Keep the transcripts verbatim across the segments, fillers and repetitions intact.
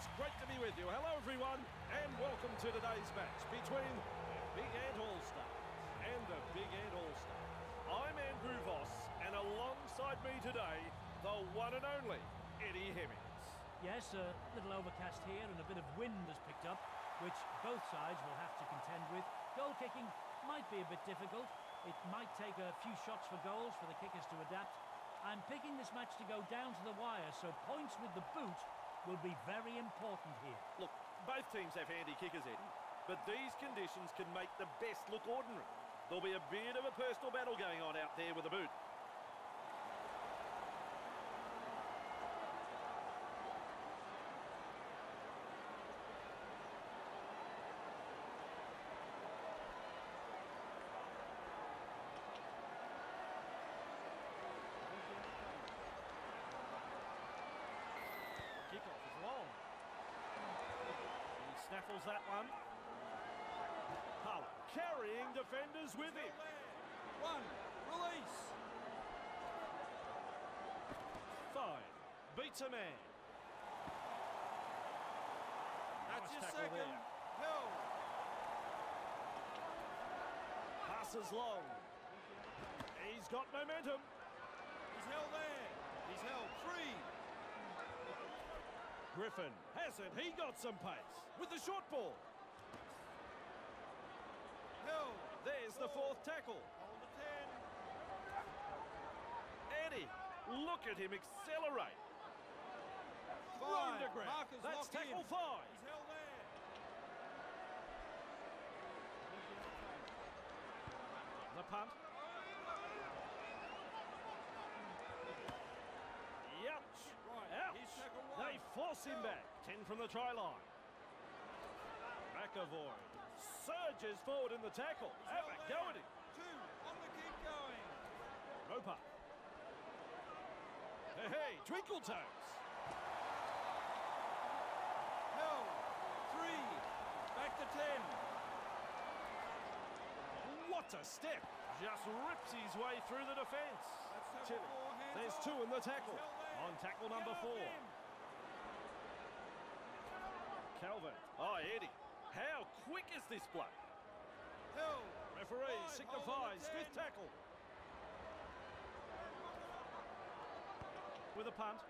It's great to be with you. Hello, everyone, and welcome to today's match between the Big Ant All-Stars and the Big Ant All-Stars. I'm Andrew Voss, and alongside me today, the one and only Eddie Hemmings. Yes, a little overcast here and a bit of wind has picked up, which both sides will have to contend with. Goal kicking might be a bit difficult. It might take a few shots for goals for the kickers to adapt. I'm picking this match to go down to the wire, so points with the boot will be very important here. Look, both teams have handy kickers, Eddie, but these conditions can make the best look ordinary. There'll be a bit of a personal battle going on out there with the boot. Kickoff is long. He snaffles that one. Hull carrying defenders with him. One, release. Five, beats a man. That's Nice your tackle second. there. Held. Passes long. He's got momentum. He's held there. He's held. Three. Griffin, hasn't he got some pace with the short ball? Held. There's the fourth tackle. Hold the ten. Eddie, look at him accelerate. Five. Run to grab. Markers That's locked tackle in. five. He's held there. The punt. Ouch. Right. He's Ouch. tackle one. They force him Held. back. ten from the try line. McAvoy surges forward in the tackle. He's Have held a there. go at him. Two. On the keep going. Roper. Hey, hey, Twinkle Toes. Held. Three. Back to ten. What a step. Just rips his way through the defence. That's tackle Chilly. four. Hands There's off. two in the tackle. He's held there. On tackle number Go four. again. Calvin. Oh, Eddie. How quick is this bloke? Held. Referee Five, signifies hold on the fifth ten. tackle. With a punt.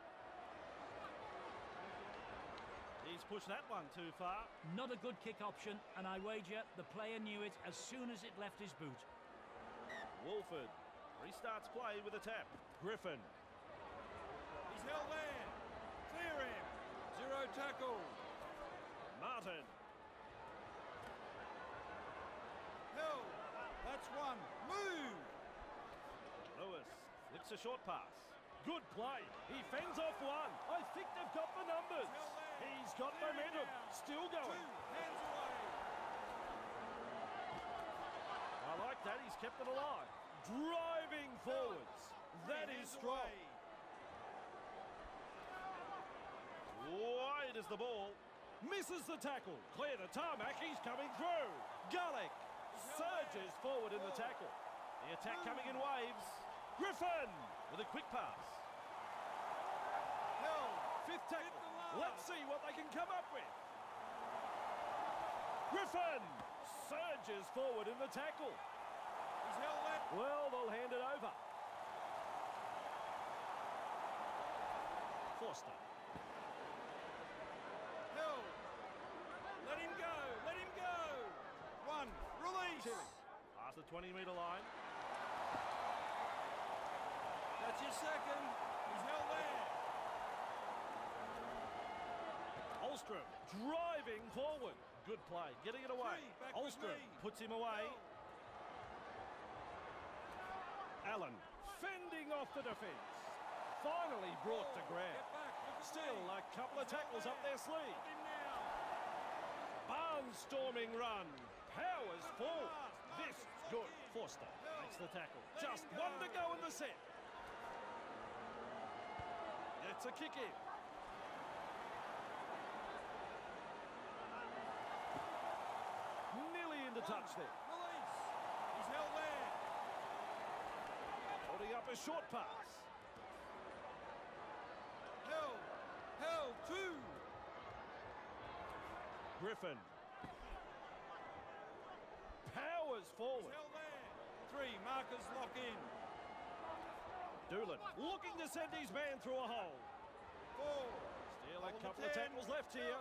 He's pushed that one too far. Not a good kick option, and I wager the player knew it as soon as it left his boot. Wolford restarts play with a tap. Griffin. He's held there. Clear him. Zero tackle. Martin. Held. That's one. Move. Lewis flicks a short pass. Good play. He fends off one. I think they've got the numbers. He's got Clear him momentum. now. Still Two. going. Hands away. I like that. He's kept it alive. Driving forwards. That Three is hands strong. away. Wide is the ball. Misses the tackle. Clear the tarmac. He's coming through. Gullick surges forward in the tackle. The attack coming in waves. Griffin with a quick pass. Held. Fifth Hit tackle. the line. Let's see what they can come up with. Griffin surges forward in the tackle. He's held there. Well, they'll hand it over. Forster. Held. Let him go. Let him go. One. Release. Chilly. Past the twenty metre line. That's your second. He's held there. Olstrom driving forward. Good play, getting it away. Three, back with Olstrom me. puts him away. Held. Allen fending off the defence. Finally brought to Get ground. back. Look at Still me. a couple of He's held tackles up there. their sleeve. Hold him now. Barnstorming run. Powers forward. This is good. Forster makes the tackle. Let Just him one go. to go in the set. It's a kick in. Nearly into touch there. Release. He's held there. Holding up a short pass. Held. Held. Two. Griffin. Powers forward. He's held there. Three, markers lock in. Doolan looking to send his man through a hole. Four. Still a couple of tackles left here.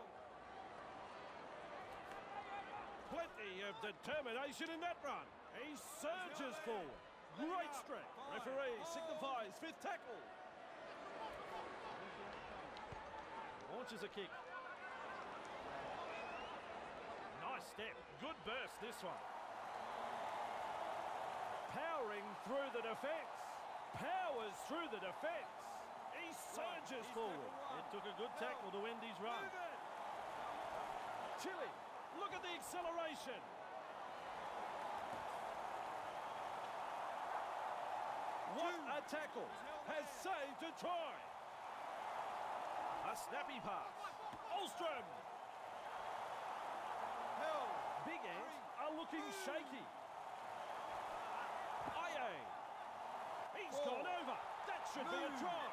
Plenty of determination in that run. He surges forward. Great strength. Referee signifies fifth tackle. Launches a kick. Nice step. Good burst this one. Powering through the defence. Powers through the defence. He surges forward. It took a good tackle to end his run. Chile, look at the acceleration. What a tackle. Has saved a try. A snappy pass. Olstrom. Held. Big Ants are looking shaky. Aye. He's Four. gone over. That should be a try.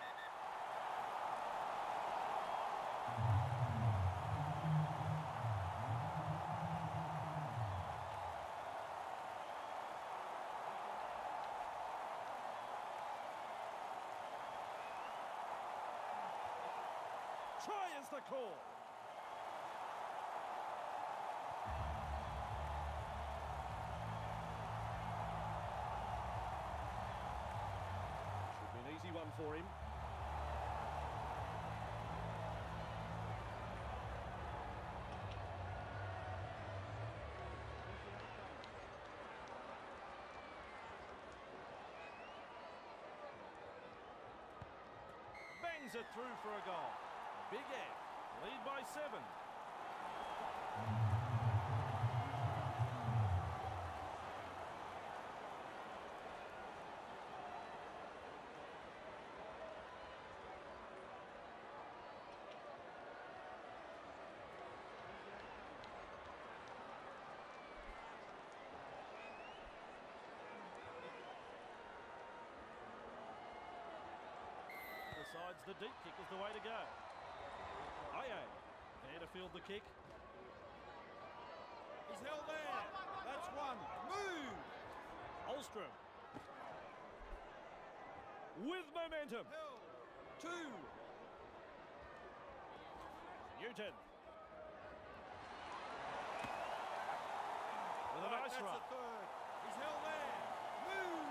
Try is the call. Should be an easy one for him. Bangs it through for a goal. Big Ant lead by seven. Decides the deep kick is the way to go. Aye, there to field the kick. He's held there. That's one. Move. Olstrom. With momentum. Held. Two. Newton. With a Right, nice that's run. the third. He's held there. Move.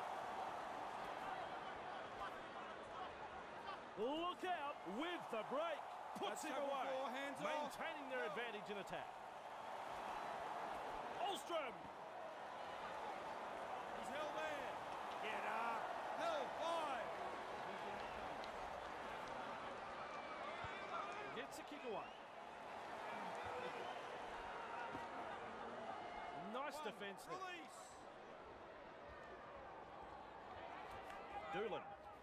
Look out with the break. Puts That's him tackle away. four, hands off. Maintaining their advantage in attack. Olstrom. He's held there. Get up. Held. Five. Gets a kick away. Nice One. defence there. Release. Doolan.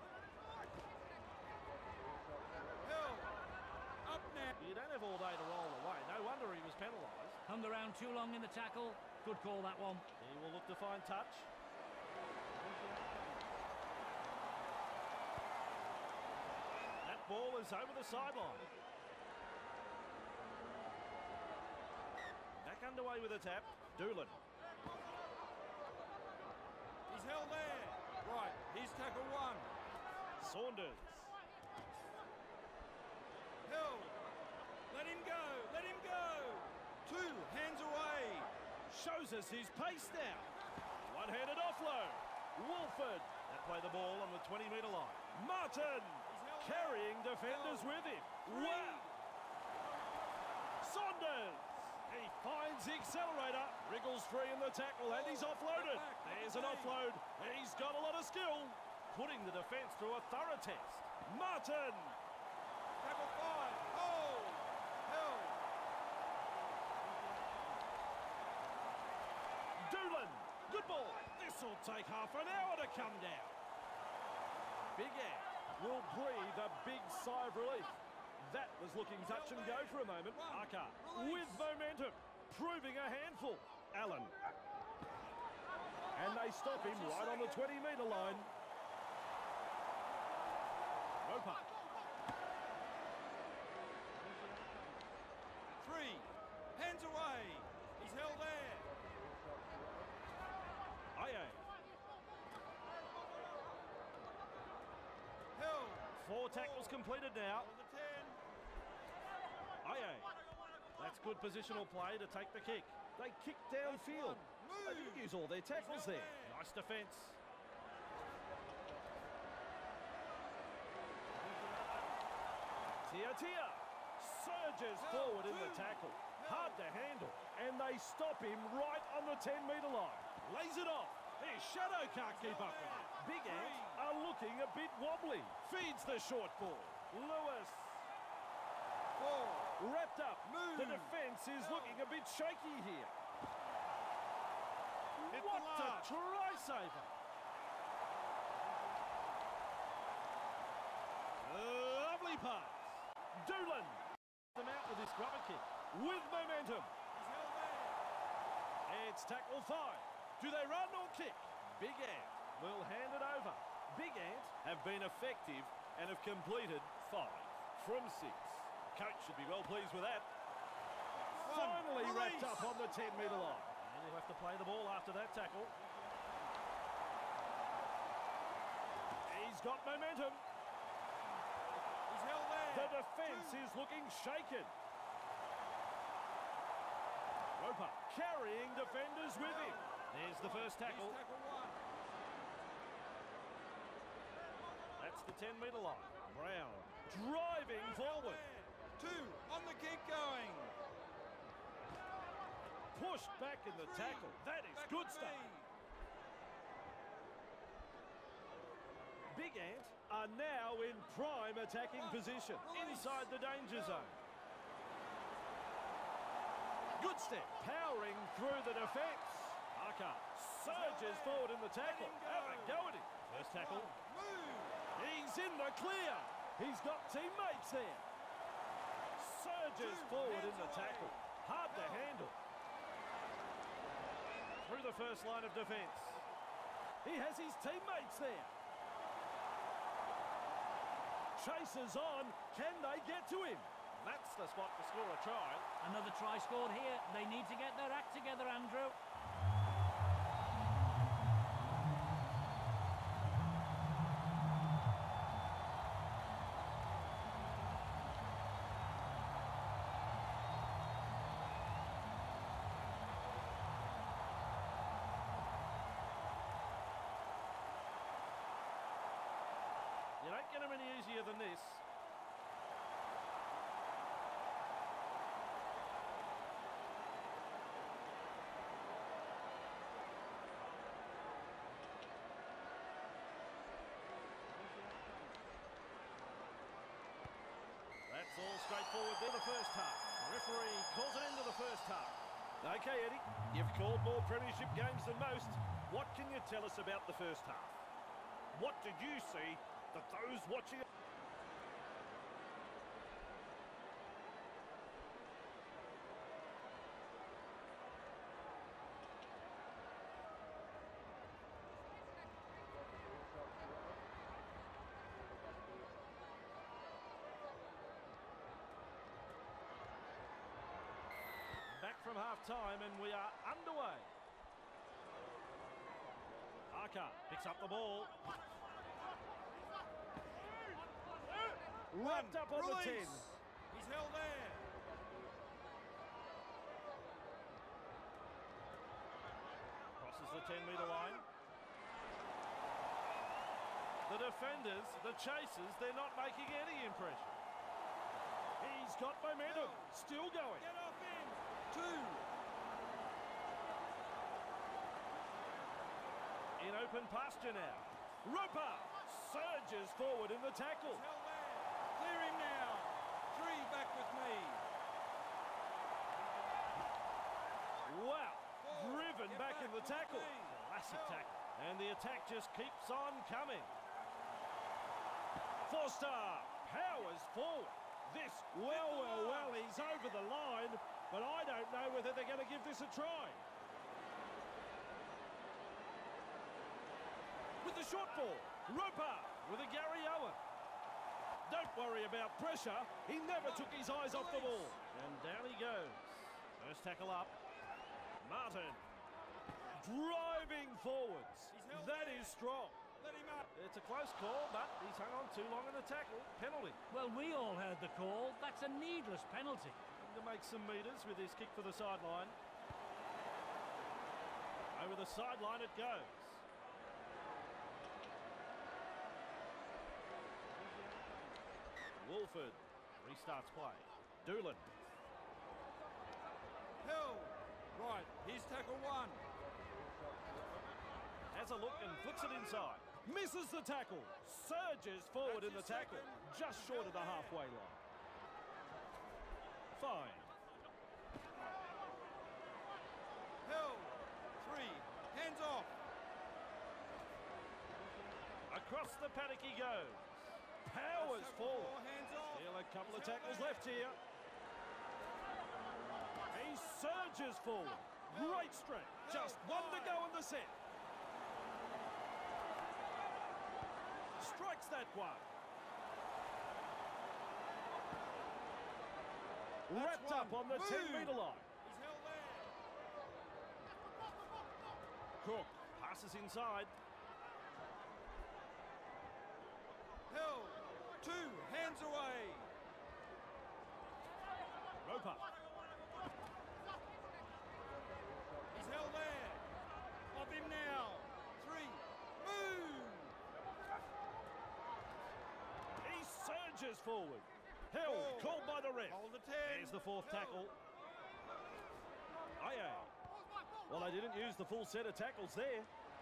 Held. Up now. You don't have all day to roll away. No wonder he was penalised. Hung around too long in the tackle. Good call, that one. He will look to find touch. That ball is over the sideline. Back underway with a tap. Doolan. He's held there. Right. Here's tackle one. Saunders. Held. Let him go. Let him go. Two. Hands away. Shows us his pace now. One-handed offload. Wolford. That play the ball on the twenty metre line. Martin. Carrying defenders with him. Wow. Saunders. He finds the accelerator. Wriggles free in the tackle and he's offloaded. There's an offload. He's got a lot of skill. Putting the defence through a thorough test. Martin. Tackle five. Hold. Held. Doolan. Good ball. This will take half an hour to come down. Big Ant will breathe a big sigh of relief. That was looking touch and go for a moment. Aka with momentum, proving a handful. Allen. And they stop him right on the twenty metre line. Roper. Three. Four tackles completed now. The ten. Aye, aye. That's good positional play to take the kick. They kick downfield. They didn't use all their tackles there. Nice defence. Tia Tia surges forward in the tackle. Hard to handle. And they stop him right on the ten metre line. Lays it off. His shadow can't keep up with it. Big Ant are looking a bit wobbly. Feeds the short ball. Lewis. Four. Wrapped up. Move. The defence is looking a bit shaky here. Hit What the a mark. try saver. Lovely pass. Doolan. Them out with this rubber kick. With momentum. He's held there. It's tackle five. Do they run or kick? Big Ant will hand it over. Big Ant have been effective and have completed five from six. Coach should be well pleased with that. One. Finally Release. wrapped up on the ten metre line. And he'll have to play the ball after that tackle. He's got momentum. He's held there. The defence Two. is looking shaken. Roper carrying defenders with him. There's the first tackle. He's tackle one. That's the ten metre line. Brown driving forward. Two. On the kick going. Pushed back in the Three. tackle. That is Back good to stuff. me. Big Ant are now in prime attacking position inside the danger zone. Good step, powering through the defence. Parker surges forward in the tackle. Have a go at him. First tackle. Move. He's in the clear. He's got teammates there. Surges Two forward in hands the away. tackle. Hard to handle. Through the first line of defence. He has his teammates there. Chasers on. Can they get to him? That's the spot to score a try. Another try scored here. They need to get their act together, Andrew. You don't get them any easier than this. That's all straightforward there, the first half. The referee calls it into the first half. Okay, Eddie, you've called more premiership games than most. What can you tell us about the first half? What did you see that those watching... Back from half-time and we are underway. Parker picks up the ball. Wrapped up on the ten. He's held there. Crosses the ten metre line. The defenders, the chasers, they're not making any impression. He's got momentum. Still going. Get off him. Two. In open pasture now. Roper surges forward in the tackle. He's held there. Clear him now. Three back with me. Wow. Four. Driven Get back in the with tackle. me. Classic Help. tackle. And the attack just keeps on coming. Forster powers forward. This, well, well, well, he's over the line, but I don't know whether they're going to give this a try. With the short ball, Roper with a Gary Owen. Don't worry about pressure. He never took his eyes off the ball. And down he goes. First tackle up. Martin driving forwards. That is strong. Let him up. It's a close call, but he's hung on too long in the tackle. Penalty. Well, we all heard the call. That's a needless penalty. To make some metres with his kick for the sideline. Over the sideline it goes. Wolford restarts play. Doolan. Hill. Right, here's tackle one. Has a look and flicks it inside. Misses the tackle. Surges forward That's in the his tackle. second. Just short of the halfway line. Fine. Hill. Three. Hands off. Across the paddock he goes. Powers Tackle forward. four, hands off. Still a couple of He's held tackles there. left here. He surges forward. Great strength. Just one to go in the set. Strikes that one. Wrapped one. up on the Move. ten metre line. He's held there. Cook passes inside. Hill. Two. Hands away. Roper. He's held there. Off him now. Three. Move. He surges forward. Hill Four. called by the ref. Hold the ten. There's the fourth Hill. tackle. Aye, aye. Well, they didn't use the full set of tackles there.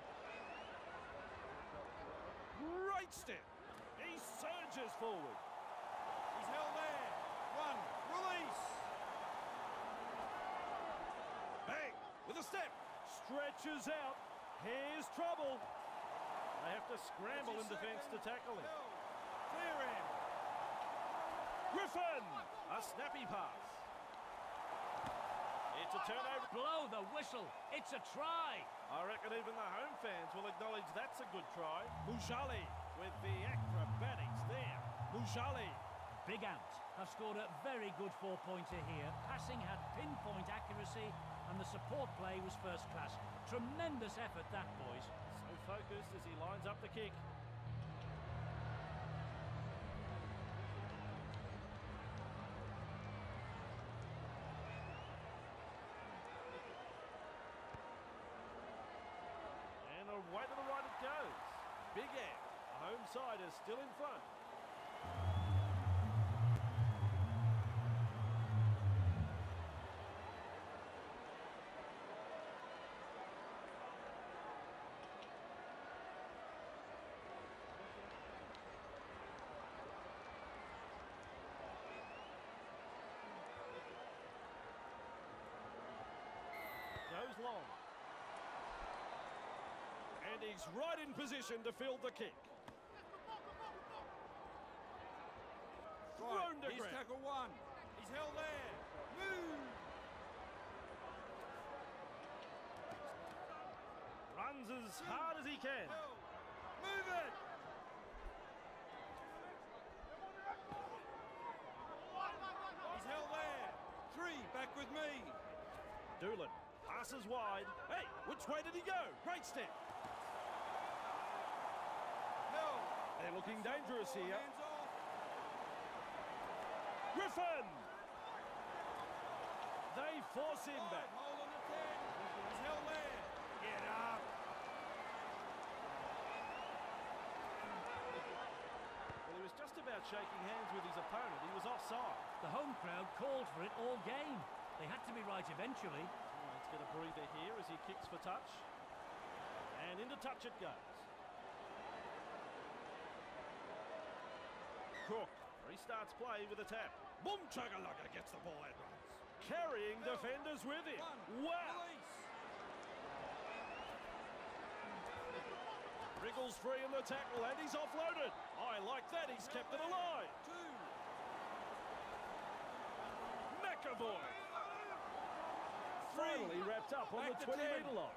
Great step. He surges forward. He's held there. One. Release. Bang! With a step. Stretches out. Here's trouble. They have to scramble in That's his defence to second. tackle him. Hill. Clear him. Griffin! A snappy pass. It's a turnover. Blow the whistle. It's a try. I reckon even the home fans will acknowledge that's a good try. Mujali with the acrobatics there. Mujali. Big Ant have scored a very good four-pointer here. Passing had pinpoint accuracy and the support play was first class. Tremendous effort that, boys. So focused as he lines up the kick. And away to the right it goes. Big Ant. Home side is still in front. Goes long. And he's right in position to field the kick. Thrown Right. to He's ground. tackle one. He's held there. Move. Runs as hard as he can. Hill. Move it. He's held there. Three. Back with me. Doolan passes wide. Hey, which way did he go? Great step. Hill. They're looking dangerous here. Hands off. Griffin! They force him Five. back. Hold on the ten. He's held there. Get up. Well, he was just about shaking hands with his opponent. He was offside. The home crowd called for it all game. They had to be right eventually. Oh, let's get a breather here as he kicks for touch. And into touch it goes. Cook restarts play with a tap. Boom chagalugga gets the ball and runs. Carrying Hill. defenders with him. One. Wow! Release. Wriggles free in the tackle and he's offloaded. I like that, he's kept it alive. Two. McAvoy. Finally wrapped up on Back the to twenty ten. metre line.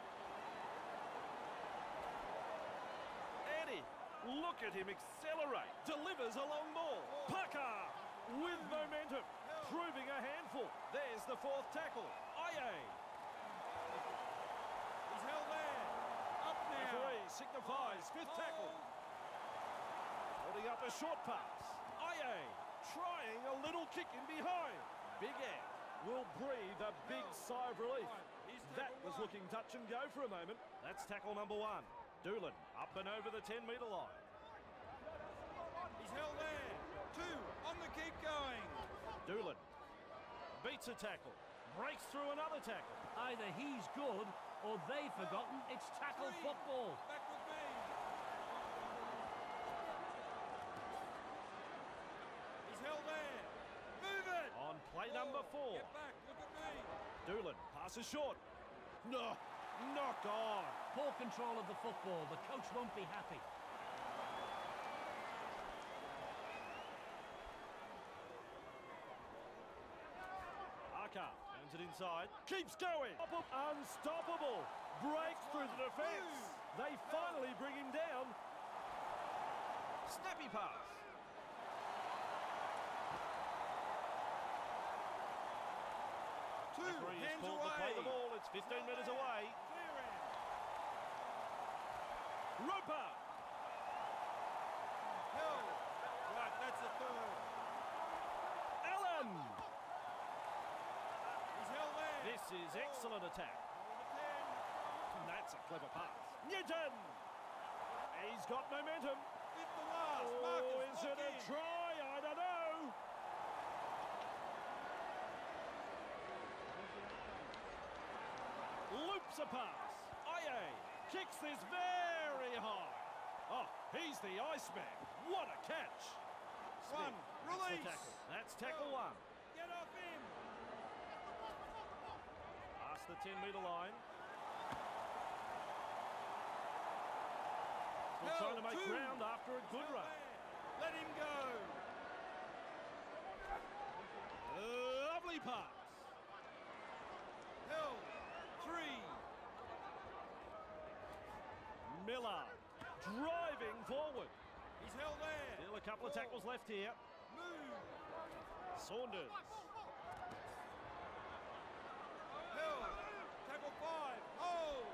Eddie, look at him accelerate. Delivers a long ball. Pucker with momentum. Proving a handful. There's the fourth tackle. Aye. He's held there. Up now. Referee signifies fifth tackle. Holding up a short pass. Aye, trying a little kick in behind. Big Ed will breathe a big sigh of relief. That was looking touch and go for a moment. That's tackle number one. Doolan up and over the ten metre line. He's held there. Two on the keep going. Doolan beats a tackle. Breaks through another tackle. Either he's good or they've forgotten it's tackle Three. football. Back with me. He's held there. Move it. On play number four. Get back. Look at me. Doolan passes short. No, knock on. Poor control of the football. The coach won't be happy. Arca turns it inside. Keeps going. Unstoppable. Breaks through the defence. They finally bring him down. Snappy pass. Two Referee has hands called away. to play the ball. It's fifteen metres away. Clear end. Roper. Held. Right, that's the third. Allen. He's held there. This is excellent attack. Hold the ten. That's a clever pass. Newton. He's got momentum. Fifth to last. Oh, Marcus, is lock it a in. try? I don't know. Loops a pass. Aye, kicks this very high. Oh, he's the Iceman. What a catch. One. Smith, that's the Release. tackle. That's tackle one. Get off him. Past the ten metre line. Still Held. trying to make Two. ground after a good Held run. there. Let him go. Lovely pass. Held. Three. Miller driving forward. He's held there. Still a couple of Four. tackles left here. Move. Saunders. Held. Tackle five. Hold.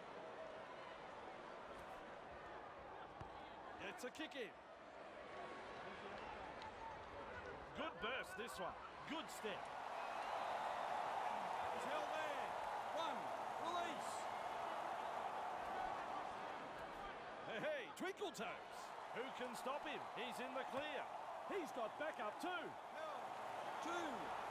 Gets a kick in. Good burst this one. Good step. He's held there. One. Release. Hey, hey, Twinkle Toes. Who can stop him? He's in the clear. He's got backup too. Held. Two.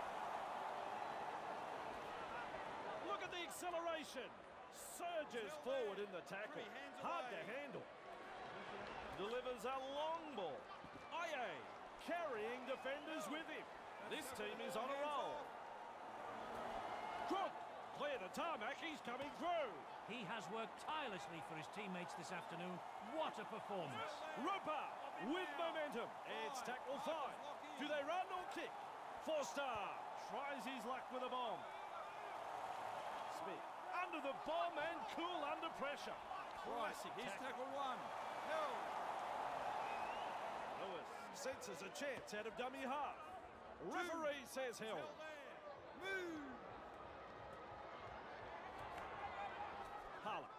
Look at the acceleration. Surges Held forward there. in the tackle. Three hands Hard away. to handle. Delivers a long ball. Aye, carrying defenders with him. This team is on a Hands roll. off. Crook, clear to tarmac. He's coming through. He has worked tirelessly for his teammates this afternoon. What a performance. Roper with momentum. It's tackle five. Do they run or kick? Forster tries his luck with a bomb. Smith under the bomb and cool under pressure. Right. Classic Here's tackle. tackle one. Held. Lewis senses a chance out of dummy half. Referee says held. Held there. Move. Harlan.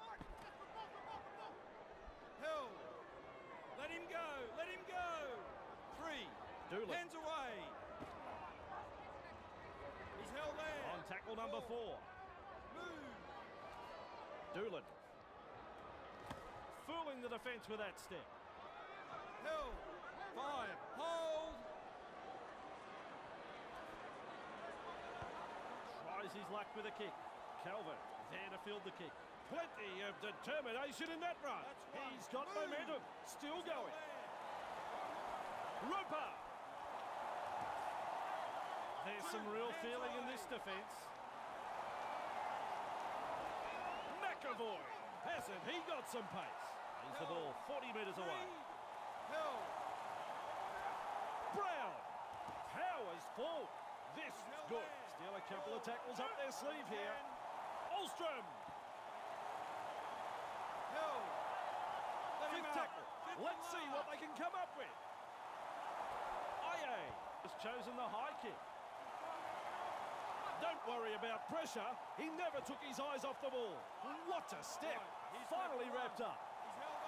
Held. Let him go. Let him go. Three. Doolan Hands away. He's held there. on tackle number four. Move. Doolan fooling the defence with that step. Held. Five. Hold. Tries his luck with a kick. Calvin there to field the kick. Plenty of determination in that run. That's one. He's got Move. momentum. Still Held going. there. Roper. There's some real Hands feeling in away. this defence. McAvoy. Hasn't he got some pace? He's the ball forty metres away. Three. Held. Brown powers forward. This is held good. there. Still a couple of tackles up their sleeve here. Olstrom. Held. Let him Fifth out. tackle. Fifth Let's to see last. what they can come up with. Aye has chosen the high kick. Don't worry about pressure. He never took his eyes off the ball. What a step. Right, here's Finally tackle one. wrapped up. He's held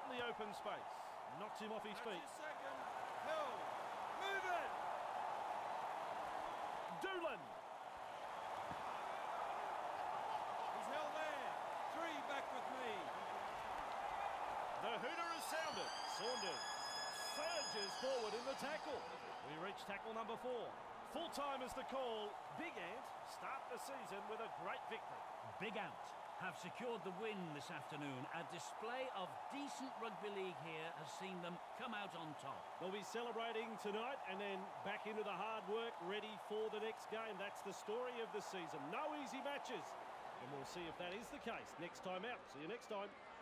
the open space. Knocks him off his That's feet. your second. Hill. Move it. Doolan. He's held there. Three back with me. The hooter is sounded. Saunders surges forward in the tackle. We reach tackle number four. Full time is the call. Big Ant start the season with a great victory. Big Ant have secured the win this afternoon. A display of decent rugby league here has seen them come out on top. They'll be celebrating tonight and then back into the hard work, ready for the next game. That's the story of the season. No easy matches. And we'll see if that is the case next time out. See you next time.